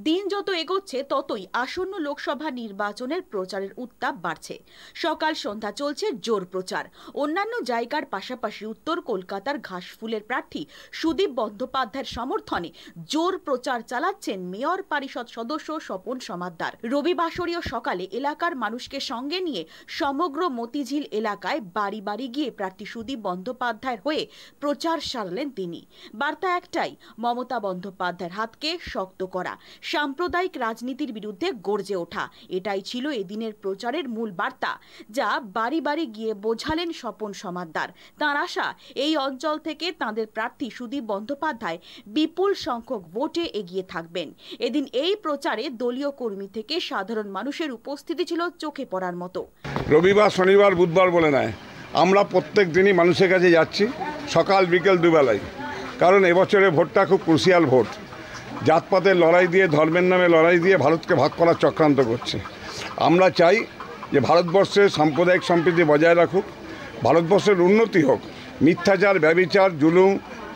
দিন যত এগোচ্ছে ততই আসন্ন লোকসভা নির্বাচনের প্রচারের উত্তাপ বাড়ছে। সকাল সন্ধ্যা চলছে জোর প্রচার। অন্যান্য জায়গার পাশাপাশি উত্তর কলকাতার ঘাসফুলের প্রার্থী সুদীপ বন্দ্যোপাধ্যায়ের সমর্থনে জোর প্রচার চালাচ্ছেন মেয়র পরিষদ সদস্য স্বপন সমাদ্দার। রবিবাসরীয় সকালে এলাকার মানুষকে সঙ্গে নিয়ে সমগ্র মতিঝিল এলাকায় বাড়ি বাড়ি গিয়ে প্রার্থী সুদীপ বন্দ্যোপাধ্যায়ের হয়ে প্রচার সারলেন তিনি। বার্তা একটাই, মমতা বন্দ্যোপাধ্যায়ের হাতকে শক্ত করা, সাম্প্রদায়িক রাজনীতির বিরুদ্ধে গর্জে ওঠা। এটাই ছিল এদিনের প্রচারের মূল বার্তা, যা বাড়ি বাড়ি গিয়ে বোঝালেন স্বপন সমাদ্দার। তাঁর আশা, এই অঞ্চল থেকে তাঁদের প্রার্থী সুদীপ বন্দ্যোপাধ্যায় বিপুল সংখ্যক ভোটে এগিয়ে থাকবেন। এদিন এই প্রচারে দলীয় কর্মী থেকে সাধারণ মানুষের উপস্থিতি ছিল চোখে পড়ার মতো। রবিবার, শনিবার, বুধবার বলে নয়, আমরা প্রত্যেক দিনই মানুষের কাছে যাচ্ছি, সকাল বিকেল দুবেলায়। কারণ এবছরে ভোটটা খুব ক্রুশিয়াল ভোট। জাতপাতের লড়াই দিয়ে, ধর্মের নামে লড়াই দিয়ে ভারতকে ভাগ করার চক্রান্ত করছে। আমরা চাই যে ভারতবর্ষের সাম্প্রদায়িক সম্প্রীতি বজায় রাখুক, ভারতবর্ষের উন্নতি হোক, মিথ্যাচার, ব্যভিচার, জুলুম,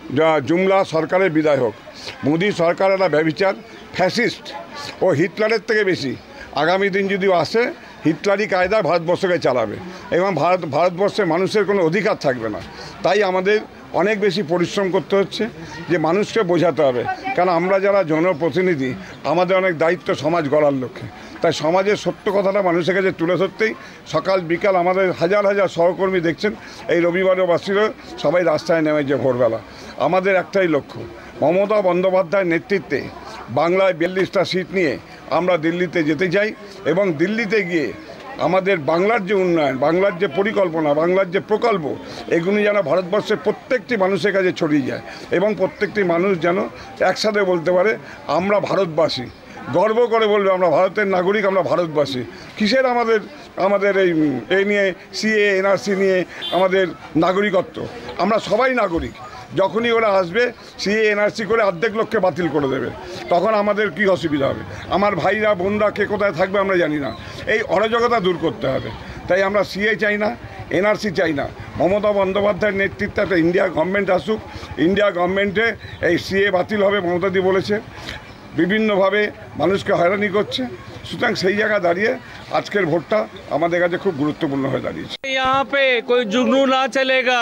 জুমলা সরকারের বিদায় হোক। মোদী সরকার একটা ব্যভিচার, ফ্যাসিস্ট ও হিটলারের থেকে বেশি। আগামী দিন যদি আসে, হিটলারি কায়দায় ভারতবর্ষকে চালাবে এবং ভারতবর্ষের মানুষের কোনো অধিকার থাকবে না। তাই আমাদের অনেক বেশি পরিশ্রম করতে হচ্ছে, যে মানুষকে বোঝাতে হবে। কারণ আমরা যারা জনপ্রতিনিধি, আমাদের অনেক দায়িত্ব সমাজ গড়ার লক্ষ্যে। তাই সমাজের সত্য কথাটা মানুষের কাছে তুলে ধরতেই সকাল বিকাল আমাদের হাজার হাজার সহকর্মী দেখছেন, এই রবিবারবাসীরও সবাই রাস্তায় নেমেছে ভোরবেলা। আমাদের একটাই লক্ষ্য, মমতা বন্দ্যোপাধ্যায়ের নেতৃত্বে বাংলায় 42টা সিট নিয়ে আমরা দিল্লিতে যেতে চাই এবং দিল্লিতে গিয়ে আমাদের বাংলার যে উন্নয়ন, বাংলার যে পরিকল্পনা, বাংলার যে প্রকল্প, এগুলি যেন ভারতবর্ষের প্রত্যেকটি মানুষের কাছে ছড়িয়ে যায় এবং প্রত্যেকটি মানুষ যেন একসাথে বলতে পারে আমরা ভারতবাসী, গর্ব করে বলবে আমরা ভারতের নাগরিক, আমরা ভারতবাসী। কিসের আমাদের এই নিয়ে সিএ, এনআরসি নিয়ে আমাদের নাগরিকত্ব? আমরা সবাই নাগরিক। যখনই ওরা আসবে সিএ, এনআরসি করে অর্ধেক লোককে বাতিল করে দেবে, তখন আমাদের কি অসুবিধা হবে? আমার ভাইরা, বোনরা কে কোথায় থাকবে আমরা জানি না। এই অরাজকতা দূর করতে হবে। তাই আমরা সিএ চাই না, এনআরসি চাই না। মমতা বন্দ্যোপাধ্যায়ের নেতৃত্বে একটা ইন্ডিয়া গভর্নমেন্ট আসুক। ইন্ডিয়া গভর্নমেন্টে এই সিএ বাতিল হবে, মমতাদি বলেছে। বিভিন্নভাবে মানুষকে হয়রানি করছে। সুতরাং সেই জায়গা দাঁড়িয়ে আজকের ভোটটা আমাদের কাছে খুব গুরুত্বপূর্ণ হয়ে দাঁড়িয়েছে। यहाँ पे कोई जुगनू ना चलेगा,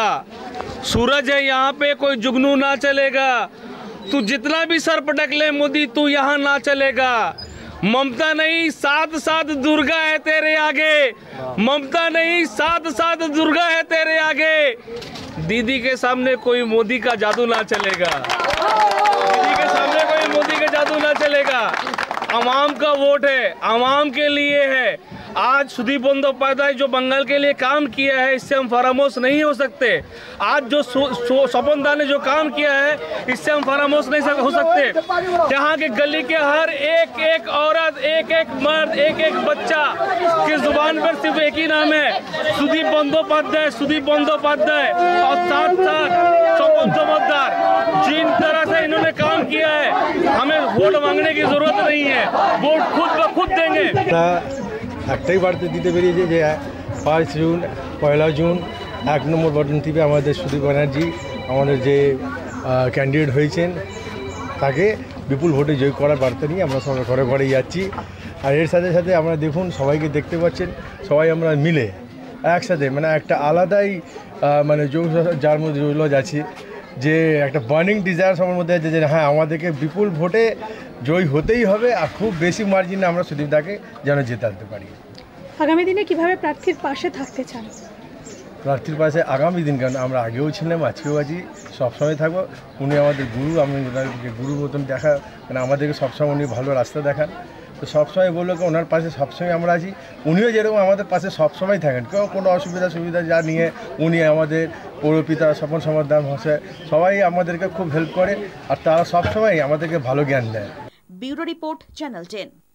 सूरज है यहाँ पे, कोई जुगनू ना चलेगा। तू जितना भी सर पटक ले मोदी, तू यहाँ ना चलेगा। ममता नहीं, साथ साथ दुर्गा है तेरे आगे। ममता नहीं, साथ साथ दुर्गा है तेरे आगे। दीदी के सामने कोई मोदी का जादू ना चलेगा। दीदी के सामने कोई मोदी का जादू ना चलेगा। आवाम का वोट है, आवाम के लिए है। आज सुदीप बंदोपाध्याय जो बंगाल के लिए काम किया है, इससे हम फरामोश नहीं हो सकते। आज जो स्वपन दा ने जो काम किया है, इससे हम फरामोश नहीं हो सकते। यहाँ के गली के हर एक औरत, एक मर्द, एक बच्चा की जुबान पर सिर्फ एक ही नाम है, सुदीप बंदोपाध्याय, सुदीप बंदोपाध्याय। और साथ साथ स्वपन समुद्दार, जिन तरह से इन्होंने काम किया है, हमें वोट मांगने की जरूरत नहीं है, वोट खुद ब खुद देंगे। একটাই বার্তা দিতে বেরিয়েছে যে 5 জুন, 1 জুন 1 নম্বর বাটন টিপে আমাদের সুদীপ ব্যানার্জি, আমাদের যে ক্যান্ডিডেট হয়েছেন, তাকে বিপুল ভোটে জয় করার বার্তা নিয়ে আমরা সবাই ঘরে ঘরে যাচ্ছি। আর এর সাথে সাথে আমরা দেখুন, সবাইকে দেখতে পাচ্ছেন, সবাই আমরা মিলে একসাথে, মানে একটা আলাদাই মানে যার মধ্যে জৌলজ আছে, যে একটা বার্নিং ডিজায়ার সবার মধ্যে আছে যে হ্যাঁ, আমাদেরকে বিপুল ভোটে জয় হতেই হবে। আর খুব বেশি মার্জিনে আমরা সুদীপদাকে যেন জেতাতে পারি। আগামী দিনে কিভাবে প্রার্থীর পাশে থাকতে চান? প্রার্থীর পাশে আগামী দিন, কারণ আমরা আগেও ছিলাম, আজকেও আছি, সবসময় থাকবো। উনি আমাদের গুরু, আমি ওনাকে গুরুর মতন দেখা, মানে আমাদেরকে সবসময় উনি ভালো রাস্তা দেখান। তো সবসময় বললো কি ওনার পাশে সবসময় আমরা আছি। উনিও যেরকম আমাদের পাশে সবসময় থাকেন, কেউ কোনো সুবিধা যা নিয়ে উনি আমাদের পৌরপিতা স্বপন সমাদ্দার মহাশয় সবাই আমাদেরকে খুব হেল্প করে, আর তারা সবসময় আমাদেরকে ভালো জ্ঞান দেয়। Bureau report, channel 10।